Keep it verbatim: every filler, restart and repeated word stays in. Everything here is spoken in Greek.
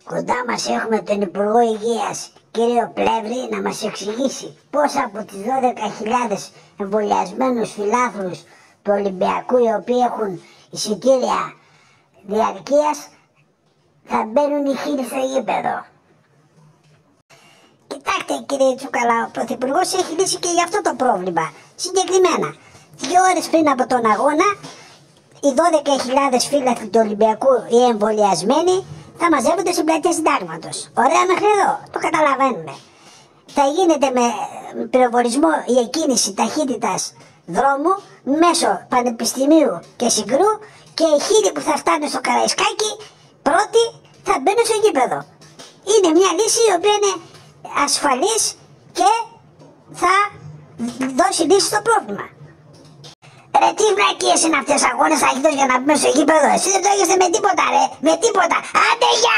Κοντά μας έχουμε τον Υπουργό Υγείας, κύριο Πλεύρη, να μας εξηγήσει πώς από τις δώδεκα χιλιάδες εμβολιασμένους φιλάθλους του Ολυμπιακού, οι οποίοι έχουν εισιτήρια διαρκείας, θα μπαίνουν οι χίλιοι στο γήπεδο. Κοιτάξτε κύριε Τσουκαλά, ο Πρωθυπουργός έχει λύσει και για αυτό το πρόβλημα. Συγκεκριμένα, δύο ώρες πριν από τον αγώνα, οι δώδεκα χιλιάδες φίλαθλοι του Ολυμπιακού, οι εμβολιασμένοι, θα μαζεύονται στην πλατεία Συντάγματος. Ωραία μέχρι εδώ, το καταλαβαίνουμε. Θα γίνεται με πυροβολισμό η εκκίνηση ταχύτητας δρόμου μέσω Πανεπιστημίου και Συγκρού, και οι χίλιοι που θα φτάνουν στο Καραϊσκάκι πρώτοι θα μπαίνουν στο γήπεδο. Είναι μια λύση η οποία είναι ασφαλής και θα δώσει λύση στο πρόβλημα. Ρε, τι βλακίες είναι αυτές, αγώνες θα έχει δώσει για να μπούμε στο γήπεδο? Εσύ δεν το έχετε με τίποτα, ρε, με τίποτα. Άντε, γεια!